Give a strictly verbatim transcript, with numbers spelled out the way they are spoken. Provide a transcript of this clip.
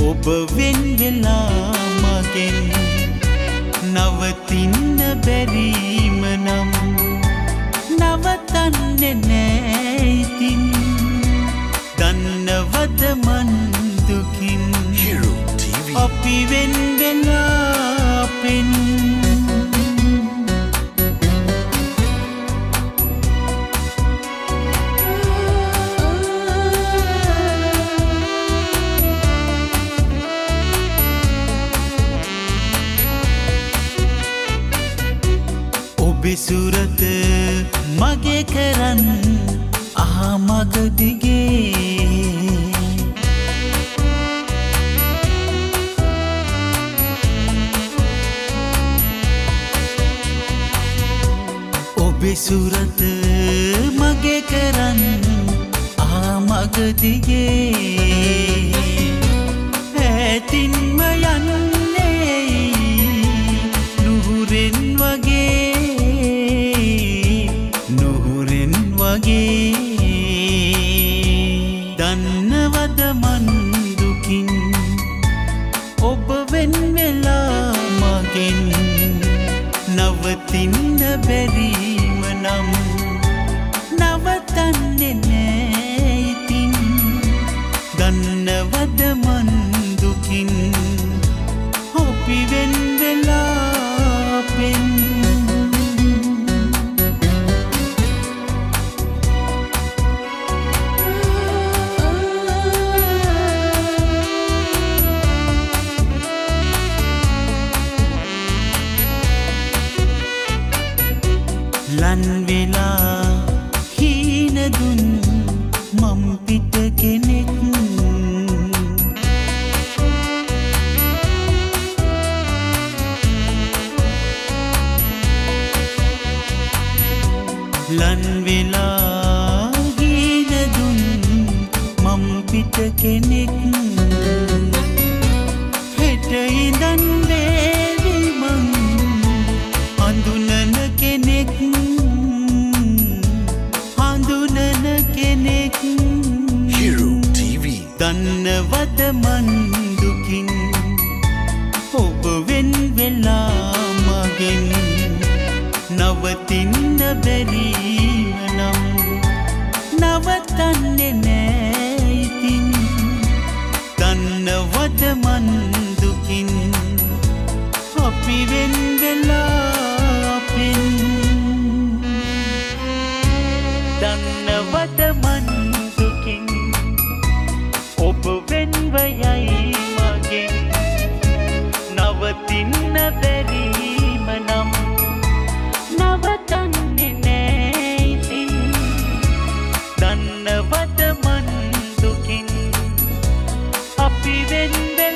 ඔබ වෙන් වෙලා මගෙන් නවතින්න බැරිම නම් නවතන්නේ නෑ ඉතින් දන්නවද මන් දුකින් Hero T V අපි වෙන් වෙලා පෙන් සුරත මගේ කරන් අහා මග දිගේ ඔබේ සුරත මගේ කරන් අහා මග දිගේ ඇතින්ම යන්නේ නුහුරෙන් වගේ දන්නවද මන් දුකින් ඔබ වෙන් වෙලා මගෙන් නවතින්න බැරිම නම් නවතන්නේ නෑ ඉතින් දන්නවද මන් දුකින් අපි වෙන් වෙලා පෙන් ලන් වෙලා හීන දුන් මම් පිට කෙනෙක් ලන් වෙලා හීන දුන් මම් පිට කෙනෙක් හෙට ඉඳන් වේවි මං හඳුනන කෙනෙක් Hero T V දන්නවද මන් දුකින් ඔබ වෙන් වෙලා මගෙන් නවතින්න බැරිම නම් නවතන්නේ නෑ ඉතින් දන්නවද මන් දුකින් අපි වෙන් වෙලා පෙන් දන්නවද මන් දුකින් ඔබ වෙන්ව යයි මගෙන් නවතින්න බැරිම නම් නවතන්නේ නෑ ඉතින් දන්නවද මන් දුකින් අපි වෙන්